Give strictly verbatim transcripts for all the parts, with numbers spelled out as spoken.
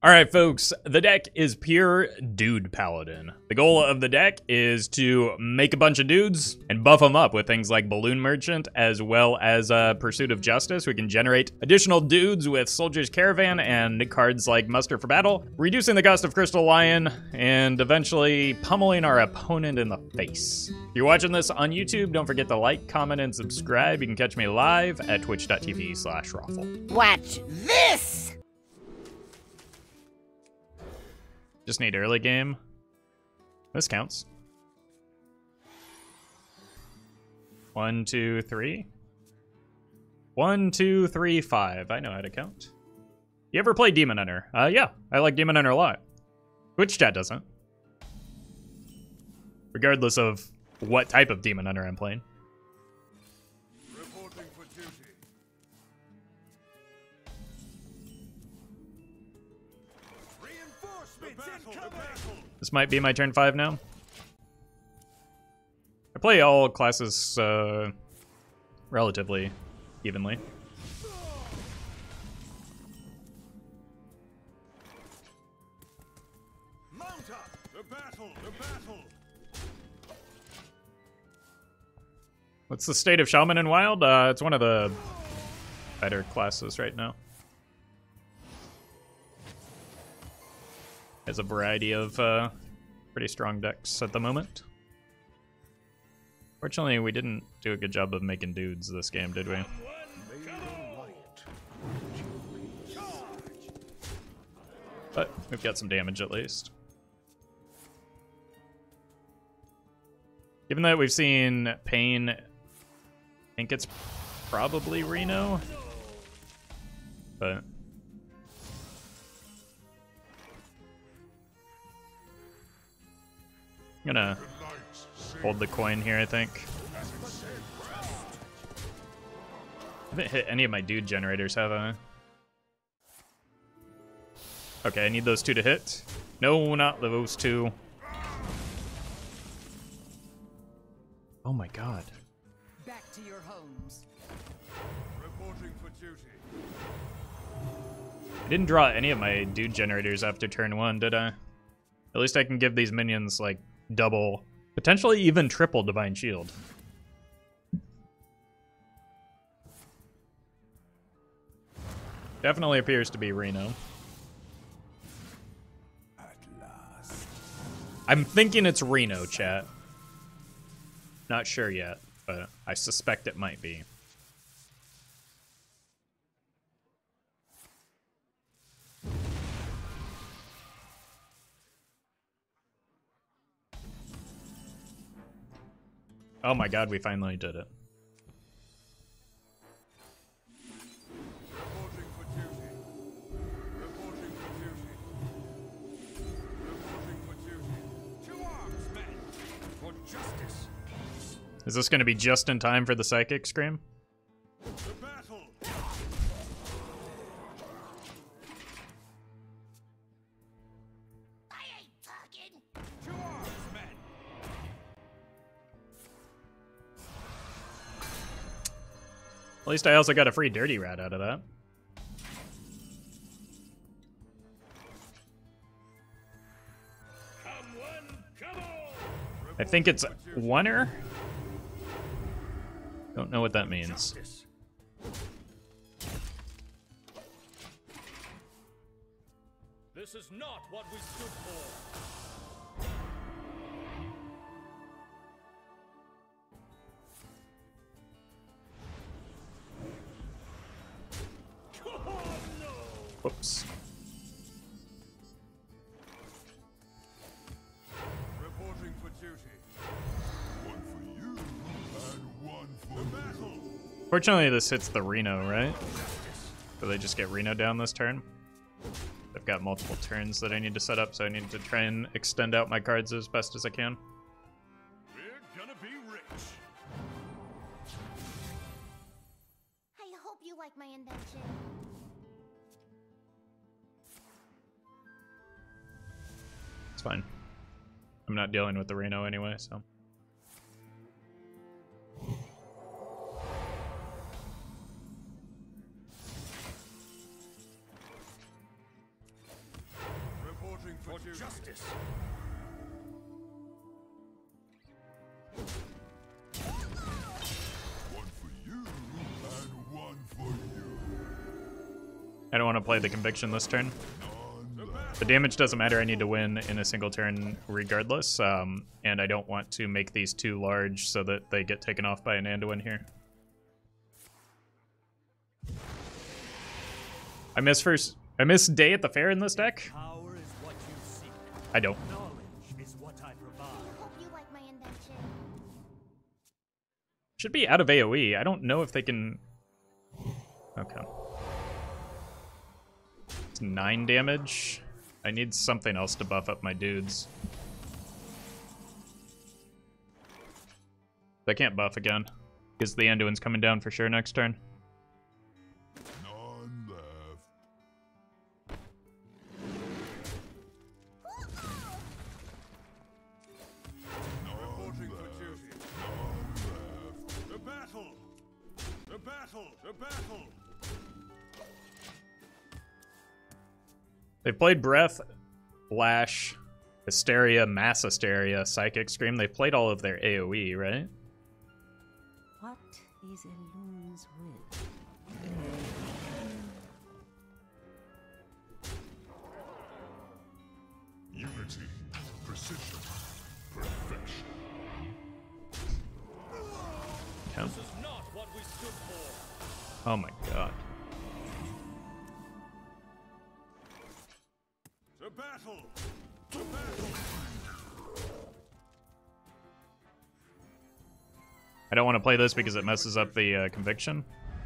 Alright folks, the deck is pure Dude Paladin. The goal of the deck is to make a bunch of dudes and buff them up with things like Balloon Merchant as well as uh, Pursuit of Justice. We can generate additional dudes with Soldier's Caravan and cards like Muster for Battle, reducing the cost of Crystal Lion, and eventually pummeling our opponent in the face. If you're watching this on YouTube, don't forget to like, comment, and subscribe. You can catch me live at twitch dot t v slash Roffle. Watch this! Just need early game. This counts. One, two, three. One, two, three, five. I know how to count. You ever play Demon Hunter? Uh, yeah, I like Demon Hunter a lot. Twitch chat doesn't. Regardless of what type of Demon Hunter I'm playing. Reporting for duty. This might be my turn five now. I play all classes uh, relatively evenly. Mount up! The battle! The battle! What's the state of Shaman and Wild? Uh, it's one of the better classes right now. Has a variety of uh, pretty strong decks at the moment. Fortunately, we didn't do a good job of making dudes this game, did we? But we've got some damage at least. Given that we've seen Pain, I think it's probably Reno. But I'm gonna hold the coin here, I think. I haven't hit any of my dude generators, have I? Okay, I need those two to hit. No, not those two. Oh my god. Back to your homes. Reporting for duty. I didn't draw any of my dude generators after turn one, did I? At least I can give these minions, like, double, potentially even triple Divine Shield. Definitely appears to be Reno. At last. I'm thinking it's Reno, chat. Not sure yet, but I suspect it might be. Oh my god, we finally did it. Reporting for duty. Reporting for duty. Reporting for duty. To arms, men! For justice! Is this going to be just in time for the Psychic Scream? The battle! I ain't talking! To arms, men! At least I also got a free Dirty Rat out of that. Come one, come all! I think it's Oneer? Don't know what that means. Justice. This is not what we stood for. Whoops. Reporting for duty. One for you and one for the battle. Fortunately, this hits the Reno, right? So they just get Reno down this turn. I've got multiple turns that I need to set up, so I need to try and extend out my cards as best as I can. We're gonna be rich. I hope you like my invention. It's fine. I'm not dealing with the Reno anyway, so. duty. Justice. One for you and one for you. I don't want to play the Conviction this turn. The damage doesn't matter. I need to win in a single turn regardless, um, and I don't want to make these too large so that they get taken off by an Anduin here. I miss first. I miss Day at the Fair in this deck. Power is what you seek. I don't. Knowledge is what I provide. I hope you like my invention. Should be out of AoE. I don't know if they can. Okay. It's nine damage. I need something else to buff up my dudes. I can't buff again because the Anduin's coming down for sure next turn. None left. Reporting for duty. None left. The battle! The battle! The battle! They played Breath, Lash, Hysteria, Mass Hysteria, Psychic Scream. They played all of their AoE, right? What is Elun's will? Unity, precision, perfection. Okay. This is not what we stood for. Oh my god. The battle! The battle! I don't want to play this because it messes up the uh, Conviction.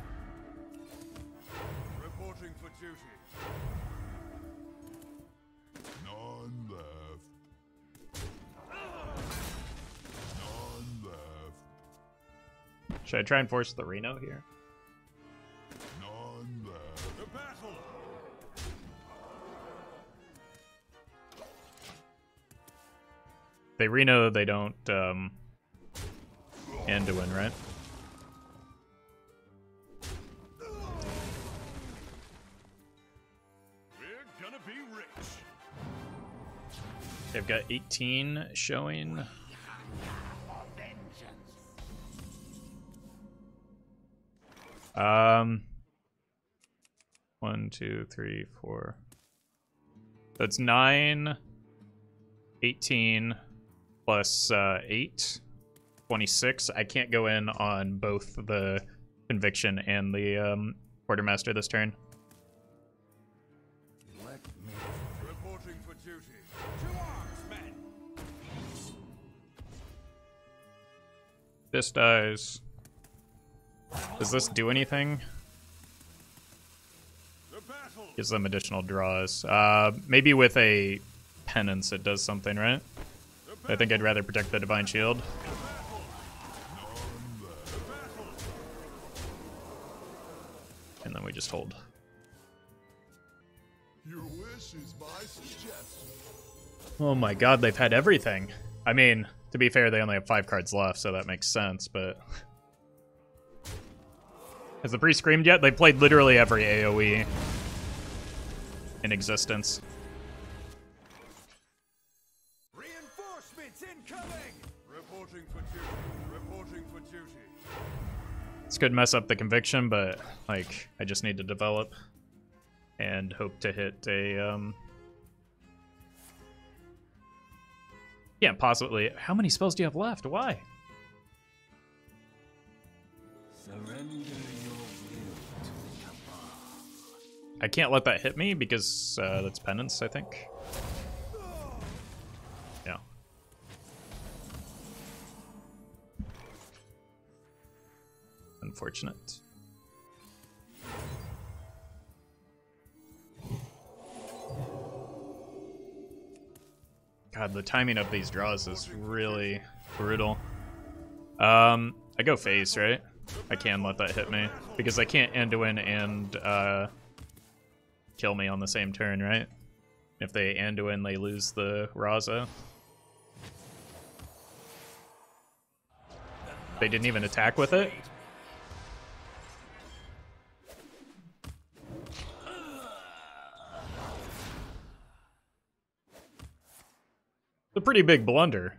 Reporting for duty. None left. None left. Should I try and force the Reno here? None left. The battle! They Reno, they don't um, Anduin, right? We're gonna be rich. They've got eighteen showing. Um, one, two, three, four. So it's nine, eighteen, plus uh, eight, twenty-six. I can't go in on both the Conviction and the um, Quartermaster this turn. Let me. Reporting for duty. To arms, men. This dies. Does this do anything? The battle. Gives them additional draws. Uh, maybe with a Penance it does something, right? I think I'd rather protect the Divine Shield. And then we just hold. Your wish is my suggestion. Oh my god, they've had everything. I mean, to be fair, they only have five cards left, so that makes sense, but... Has the priest screamed yet? They played literally every AoE in existence. Reinforcements incoming! Reporting for duty. Reporting for duty. This could mess up the Conviction, but, like, I just need to develop and hope to hit a, um... Yeah, possibly. How many spells do you have left? Why? Surrender your will to the cabal. I can't let that hit me because uh, that's Penance, I think. Yeah. Unfortunate. God, the timing of these draws is really brutal. Um, I go face, right? I can let that hit me because I can't Anduin and uh, kill me on the same turn, right? If they Anduin, they lose the Raza. They didn't even attack with it. a pretty big blunder.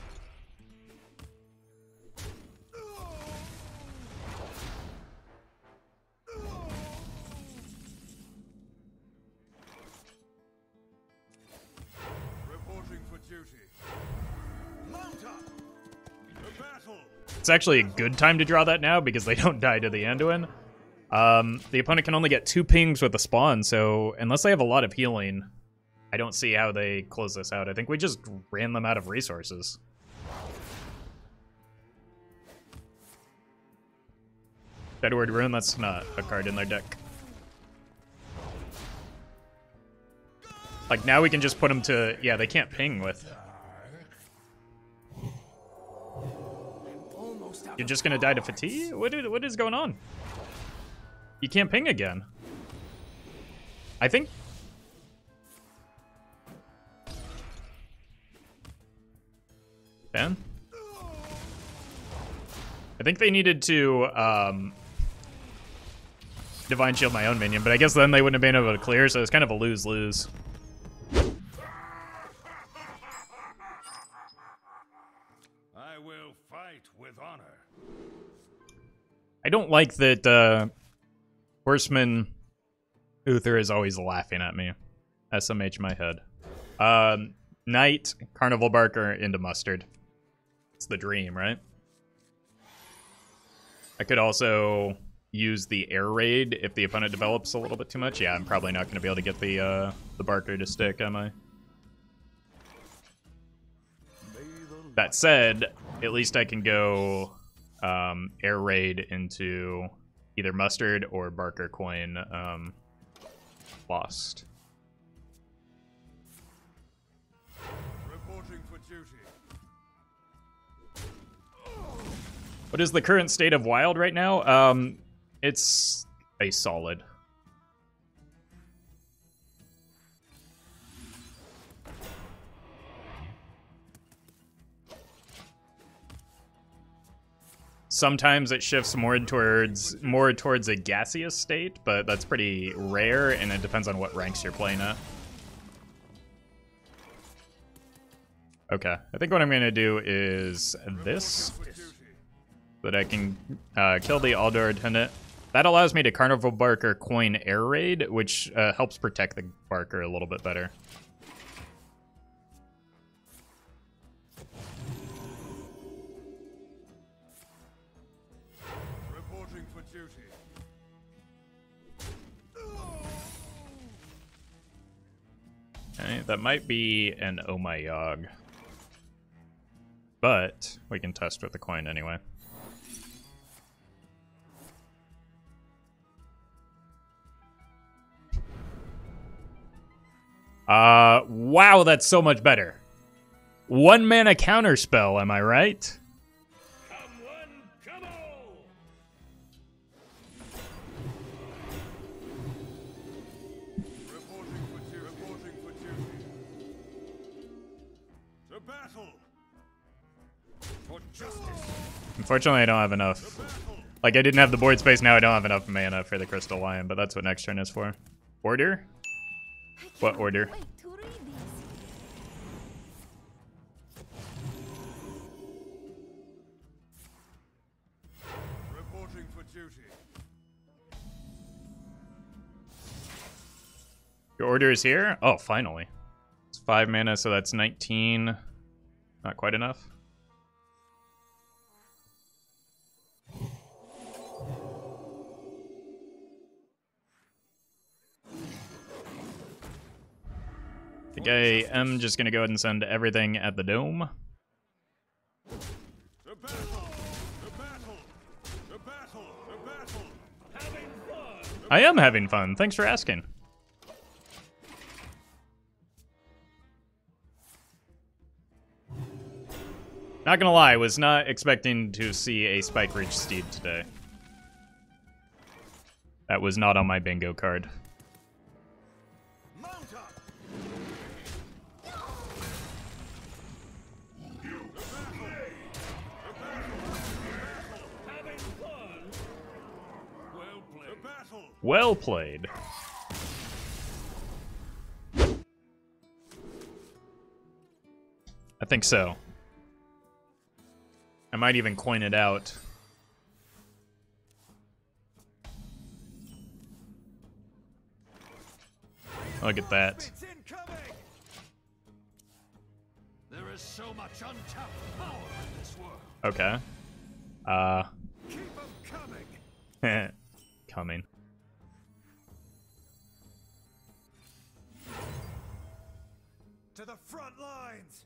Reporting for duty. Mount up. The battle. It's actually a good time to draw that now because they don't die to the Anduin. Um, the opponent can only get two pings with the spawn, so unless they have a lot of healing, I don't see how they close this out. I think we just ran them out of resources. Bedward Rune, that's not a card in their deck. Like, now we can just put them to... Yeah, they can't ping with... You're just gonna die to fatigue? What is, what is going on? You can't ping again. I think... Ben? I think they needed to um, Divine Shield my own minion, but I guess then they wouldn't have been able to clear, so it's kind of a lose-lose. I will fight with honor. I don't like that uh, Horseman Uther is always laughing at me. S M H my head. Um, Knight, Carnival Barker into Mustard. It's the dream, right? I could also use the Air Raid if the opponent develops a little bit too much. Yeah, I'm probably not going to be able to get the uh, the Barker to stick, am I? That said, at least I can go um, Air Raid into either Mustard or Barker Coin um, Lost. Reporting for duty. What is the current state of Wild right now? Um, it's a solid. Sometimes it shifts more towards more towards a gaseous state, but that's pretty rare, and it depends on what ranks you're playing at. Okay, I think what I'm gonna do is this, so that I can uh, kill the Aldor Attendant. That allows me to Carnival Barker Coin Air Raid, which uh, helps protect the Barker a little bit better. Reporting for duty. Okay, that might be an Oh My Yogg. But we can test with the coin anyway. Uh, wow, that's so much better. One mana counter spell, am I right? Come one, come all. Reporting for duty. Reporting for duty. To battle. For justice. Unfortunately, I don't have enough. Like, I didn't have the board space, now I don't have enough mana for the Crystal Lion, but that's what next turn is for. Order? What order? Wait to read these. Reporting for duty. Your order is here? Oh, finally. It's five mana, so that's nineteen. Not quite enough. I think I am just gonna go ahead and send everything at the dome. The battle. The battle. The battle. The battle. Having fun. I am having fun. Thanks for asking. Not gonna lie, was not expecting to see a Spike Reach Steed today. That was not on my bingo card. Mount up. Having fun. Well played. The battle. Well played. I think so. I might even coin it out. Look at that. There is so much untapped power in this world. Okay. Uh. Keep 'em coming. Coming. To the front lines.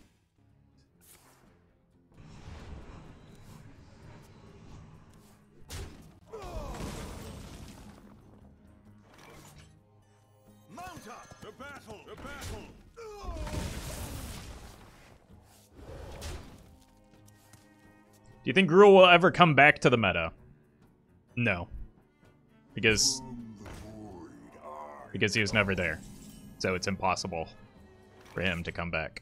Mount up. The battle. The battle. Do you think Gruul will ever come back to the meta? No. Because because he was never there. So it's impossible for him to come back.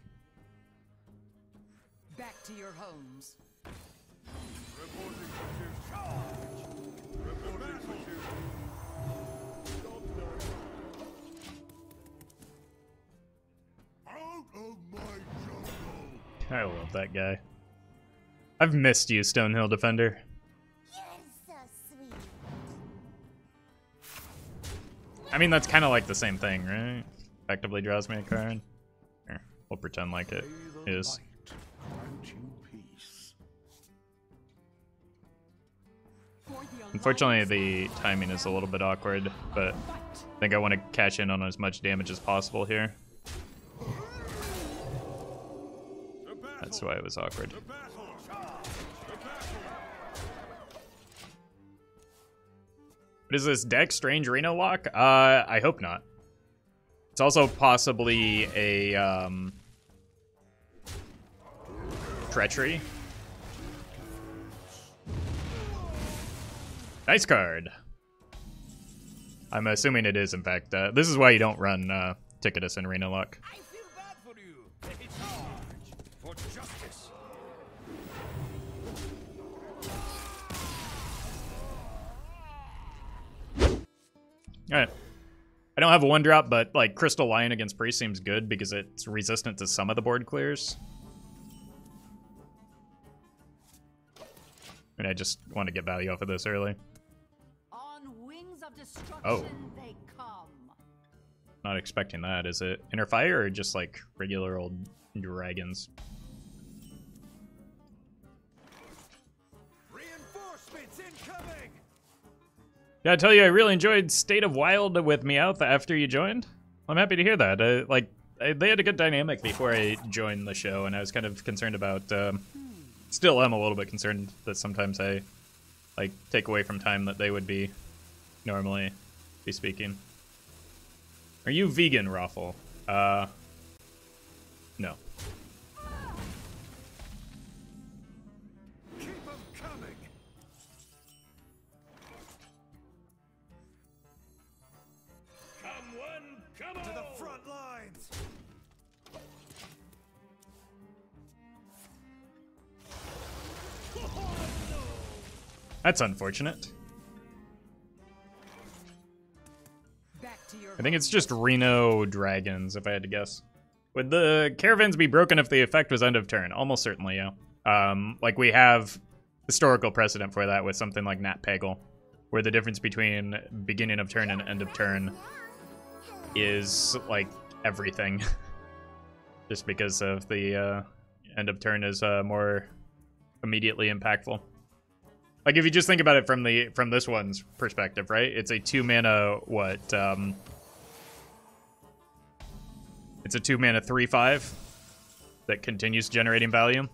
Back to your homes. Reporting for duty. Charge. Reporting for duty. Out of my jungle. I love that guy. I've missed you, Stonehill Defender. You're so sweet. I mean, that's kind of like the same thing, right? Effectively draws me a card. Here, we'll pretend like it is. Unfortunately, the timing is a little bit awkward, but I think I want to cash in on as much damage as possible here. That's why it was awkward. What is this deck? Strange Reno lock? Uh, I hope not. It's also possibly a um, treachery. Nice card. I'm assuming it is, in fact. Uh, this is why you don't run uh, Ticketus and Reno lock. I feel bad for you. Take charge for justice. Alright. I don't have a one drop, but like Crystal Lion against Priest seems good because it's resistant to some of the board clears. And I just want to get value off of this early. On wings of destruction Oh. they come. Not expecting that. Is it Inner Fire or just like regular old dragons? Reinforcements incoming. Yeah, I tell you, I really enjoyed State of Wild with Meowth after you joined. I'm happy to hear that. Uh, like, I, they had a good dynamic before I joined the show, and I was kind of concerned about. Um, still am a little bit concerned that sometimes I, like, take away from time that they would be normally be speaking. Are you vegan, Roffle? Uh, no. Keep 'em coming. Come one, come on. To the front lines. That's unfortunate. Back to your I think it's just Reno Dragons, if I had to guess. Would the Caravans be broken if the effect was end of turn? Almost certainly, yeah. Um, like, we have historical precedent for that with something like Nat Pagel, where the difference between beginning of turn and end of turn is, like, everything. Just because of the uh, end of turn is uh, more immediately impactful. Like, if you just think about it from the from this one's perspective, right? It's a two mana what? Um, it's a two mana three five that continues generating value.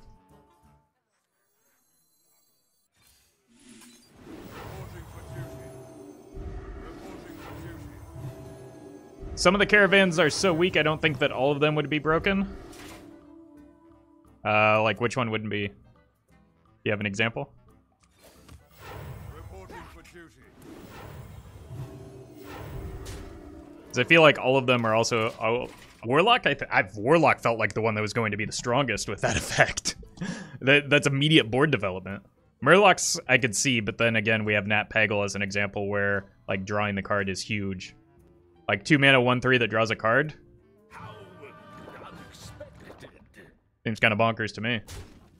Reporting for duty. Reporting for duty. Some of the caravans are so weak, I don't think that all of them would be broken. Uh, like, which one wouldn't be? Do you have an example? Reporting for duty. Because I feel like all of them are also... Oh, Warlock? I th I've, Warlock felt like the one that was going to be the strongest with that effect. that That's immediate board development. Murlocs I could see, but then again, we have Nat Pagel as an example where, like, drawing the card is huge. Like, two mana, one three that draws a card. How unexpected. Seems kind of bonkers to me.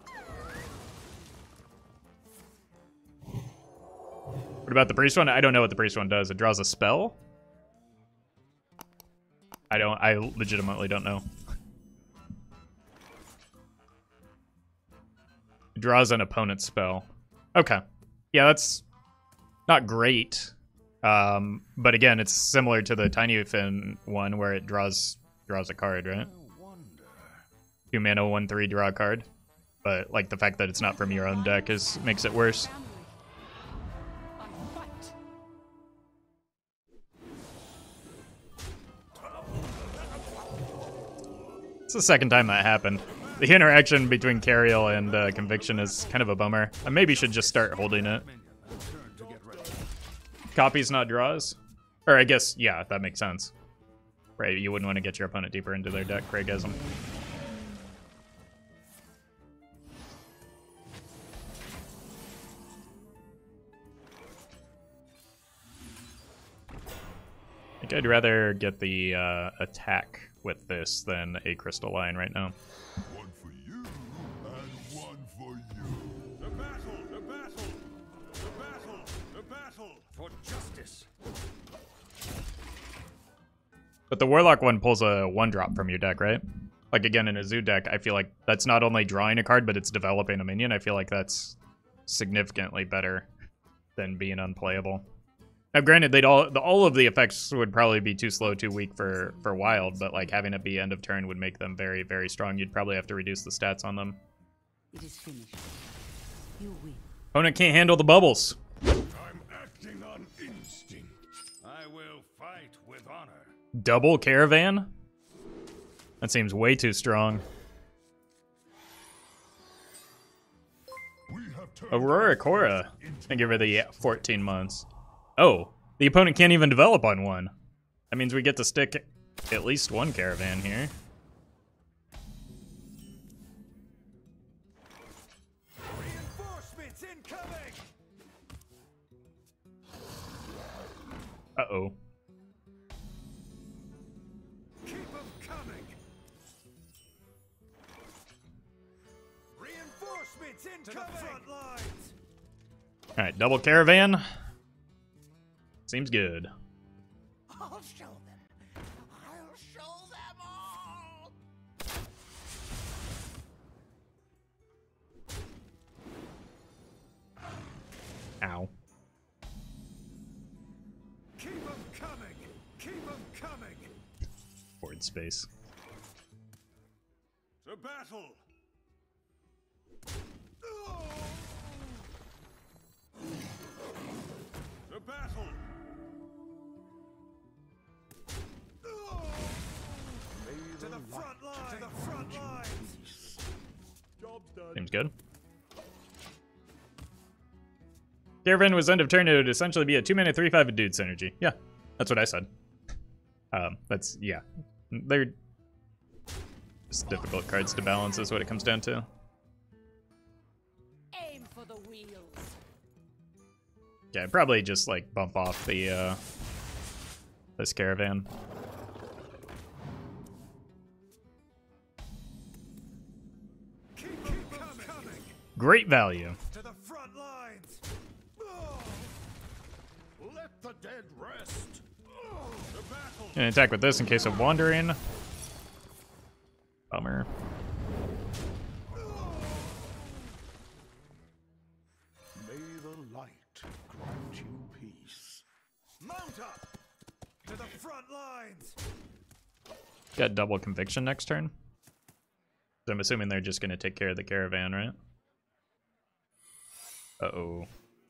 What about the priest one? I don't know what the priest one does. It draws a spell? I don't, I legitimately don't know. It draws an opponent's spell. Okay. Yeah, that's not great. Um, but again, it's similar to the Tiny Fin one where it draws draws a card, right? Two mana, one three, draw a card. But like the fact that it's not from your own deck is makes it worse. It's the second time that happened. The interaction between Cariel and uh, Conviction is kind of a bummer. I maybe should just start holding it. Copies, not draws? Or I guess, yeah, that makes sense. Right, you wouldn't want to get your opponent deeper into their deck, Craigism. I think I'd rather get the uh, attack with this than a Crystalline right now. One for you, and one for you. The battle, the battle, the battle, the battle for justice. But the Warlock one pulls a one drop from your deck, right? Like again, in a Zoo deck, I feel like that's not only drawing a card, but it's developing a minion. I feel like that's significantly better than being unplayable. Now, granted, they'd all the, all of the effects would probably be too slow, too weak for for Wild, but like having it be end of turn would make them very, very strong. You'd probably have to reduce the stats on them. It is finished. You win. Opponent can't handle the bubbles. I'm acting on instinct. I will fight with honor. Double Caravan? That seems way too strong. We have turned Aurora Cora. Thank you for the fourteen months. Oh, the opponent can't even develop on one. That means we get to stick at least one Caravan here. Reinforcements incoming. Uh-oh. Keep them coming. Reinforcements incoming. To the front lines. All right, double Caravan. Seems good. I'll show them. I'll show them all. Ow. Keep them coming. Keep them coming. Board space. To battle. To battle. To the front line. To the front lines. Job's done. Seems good. Caravan was end of turn. It would essentially be a two mana three five dude synergy. Yeah, that's what I said. Um, that's yeah. They're just difficult cards to balance, is what it comes down to. Aim for the wheels. Yeah, I'd probably just like bump off the uh, this Caravan. Keep them coming. Great value. To the front lines. Let the dead rest. To battle. And attack with this in case of wandering. Bummer. May the light grant you peace. Mount up to the front lines. Got double Conviction next turn. So I'm assuming they're just going to take care of the Caravan, right? Uh-oh.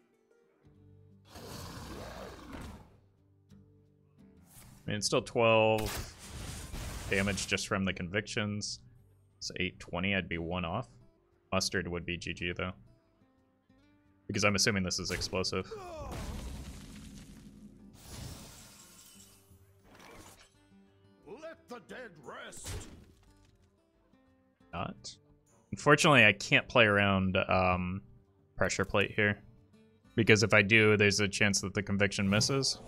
I mean, it's still twelve damage just from the Convictions. So eight twenty, I'd be one off. Mustard would be G G, though. Because I'm assuming this is explosive. Let the dead rest. Not. Unfortunately, I can't play around um, Pressure Plate here. Because if I do, there's a chance that the Conviction misses.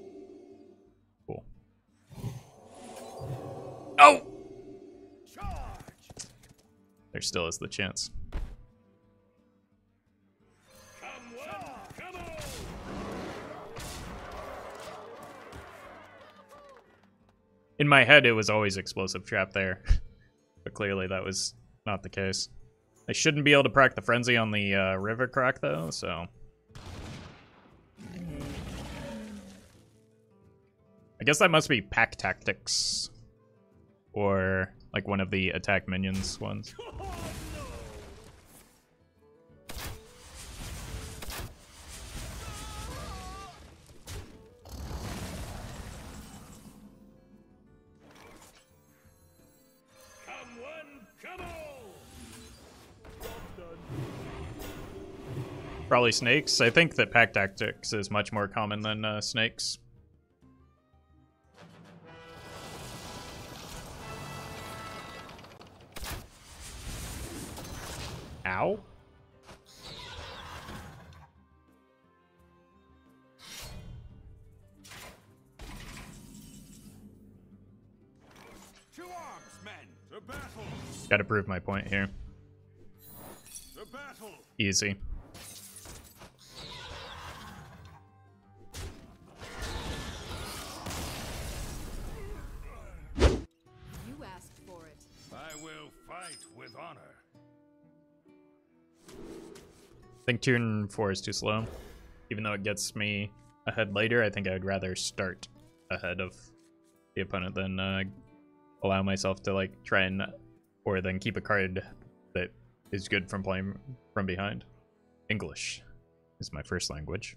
Cool. Oh! Charge. there still is the chance. In my head, it was always explosive trap there, but clearly that was not the case. I shouldn't be able to proc the frenzy on the uh, river croc though, so I guess that must be pack tactics, or like one of the attack minions ones. Probably snakes. I think that pack tactics is much more common than uh, snakes. Ow. To arms, men! To battle! Gotta prove my point here. To battle! Easy. You asked for it. I will fight with honor. I think turn four is too slow. Even though it gets me ahead later, I think I would rather start ahead of the opponent than uh, allow myself to like try and, or then keep a card that is good from playing from behind. English is my first language.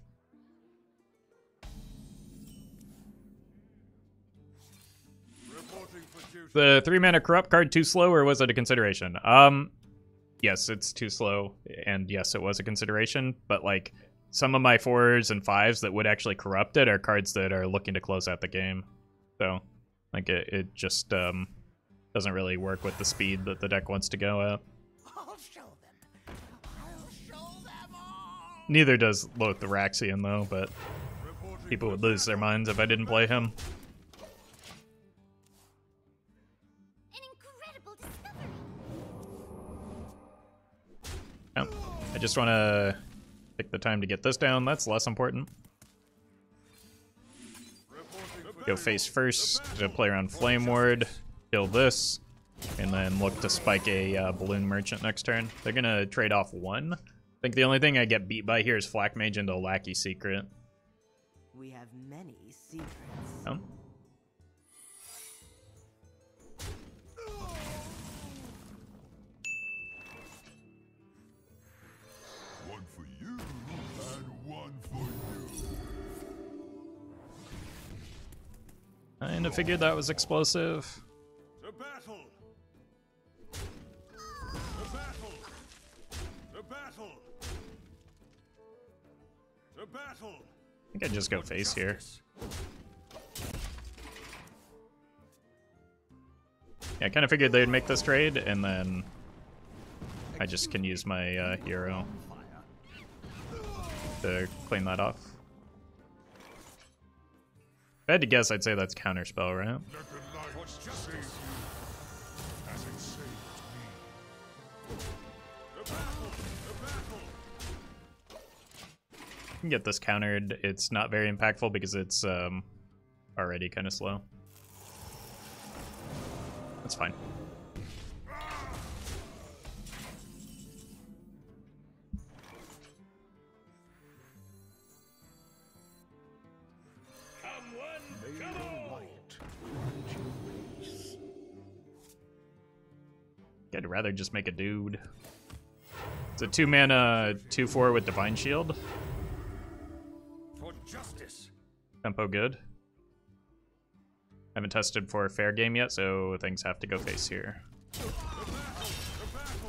Reporting for duty. The three mana corrupt card too slow, or was it a consideration? Um, yes, it's too slow, and yes, it was a consideration. But like some of my fours and fives that would actually corrupt it are cards that are looking to close out the game. So like it, it just um doesn't really work with the speed that the deck wants to go at. I'll show them. I'll show them all. Neither does Lothraxion though, but Reporting people for would lose their minds if I didn't play him. An incredible discovery. Yep. I just want to take the time to get this down. That's less important. Go face first, to play around Flame Ward, kill this, and then look to spike a uh, Balloon Merchant next turn. They're gonna trade off one. I think the only thing I get beat by here is Flak Mage into Lackey Secret. We have many secrets. Oh. one for you and one for you. I kinda figured that was explosive. To battle. To battle. To battle. To battle. I think I just go face here. Yeah, I kind of figured they'd make this trade, and then I just can use my uh, hero to clean that off. If I had to guess, I'd say that's counterspell, right? Let the light save you as it saved me. To battle. To battle. I can get this countered. It's not very impactful because it's um, already kind of slow. That's fine. I'd rather just make a dude. It's a two mana two four with Divine Shield. For justice. Tempo good. Haven't tested for a fair game yet, so things have to go face here. To battle. To battle.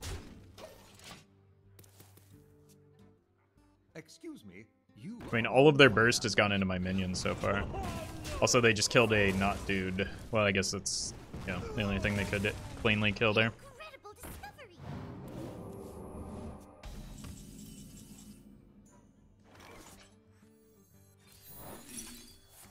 Excuse me, you. I mean, all of their burst has gone into my minions so far. Also, they just killed a not dude. Well, I guess that's, you know, the only thing they could cleanly kill there. Incredible discovery.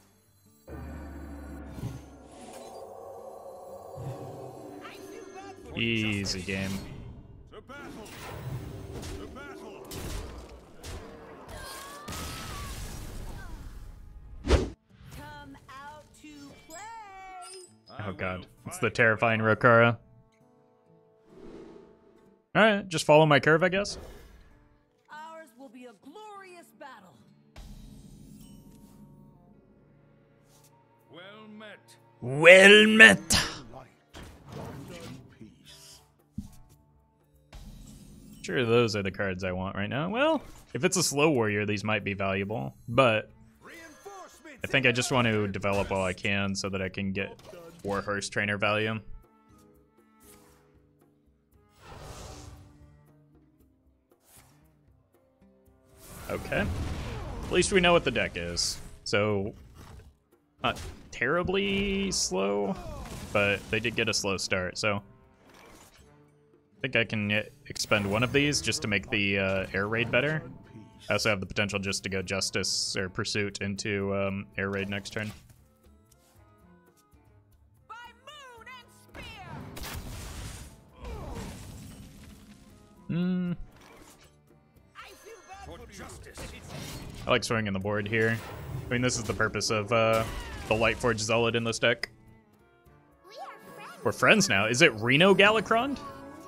I feel bad for Easy game. The battle. The battle. Come out to play. Oh god, it's the terrifying Rokara. Alright, just follow my curve, I guess. Ours will be a glorious battle. Well met. Well met. Sure, those are the cards I want right now. Well, if it's a slow warrior, these might be valuable, but I think I just want to develop all I can so that I can get Warhorse Trainer value. Okay. At least we know what the deck is. So, not terribly slow, but they did get a slow start, so I think I can expend one of these just to make the uh, air raid better. I also have the potential just to go Justice or Pursuit into um, air raid next turn. By moon and spear. Hmm. I feel bad For justice. I like swinging the board here. I mean, this is the purpose of uh, the Lightforged Zealot in this deck. We are friends. We're friends now. Is it Reno Galakron?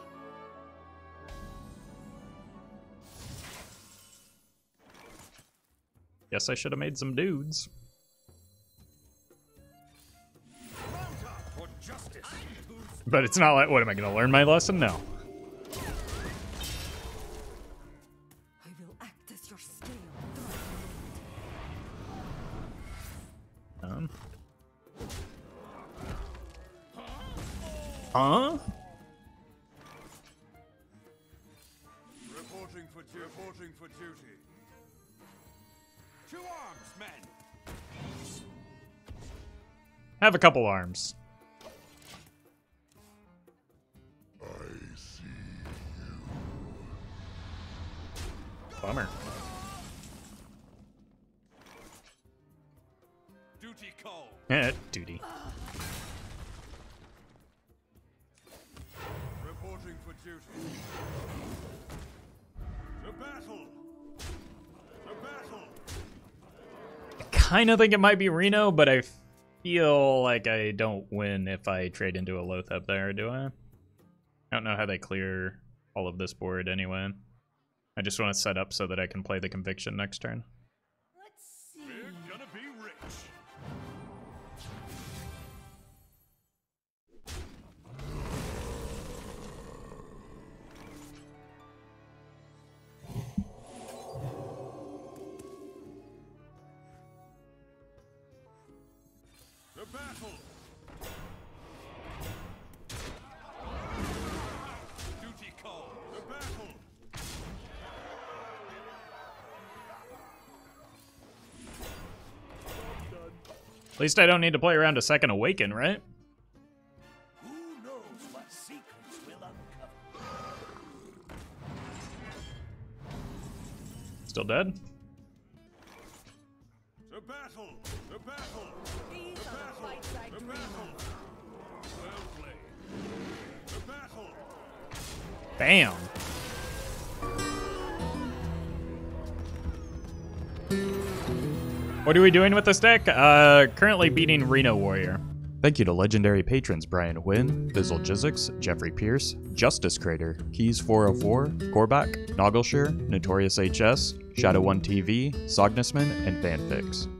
Guess I should have made some dudes. For justice. But it's not like, what, am I going to learn my lesson? No. I will act as your scale. Um. Huh? Reporting for duty. Reporting for duty. To arms, men. Have a couple arms. I see Bummer. duty call. Eh, duty. Reporting for duty. The battle. The battle. Kind of think it might be Reno, but I feel like I don't win if I trade into a Loth up there, do I? I don't know how they clear all of this board anyway. I just want to set up so that I can play the Conviction next turn. Let's see. We're gonna be rich. The battle. Duty call. The battle. At least I don't need to play around a second Awaken, right? Who knows what secrets will uncover? Still dead? The battle. The battle. These The are the battle. fights I The dream battle. of. Well played. The battle. Bam! What are we doing with this deck? Uh, currently beating Reno Warrior. Thank you to legendary patrons Brian Wynn, Bizzle Jizzix, Jeffrey Pierce, Justice Crater, Keys four oh four, Korvac, Noggleshire, Notorious H S, Shadow one T V, Sognisman, and Fanfix.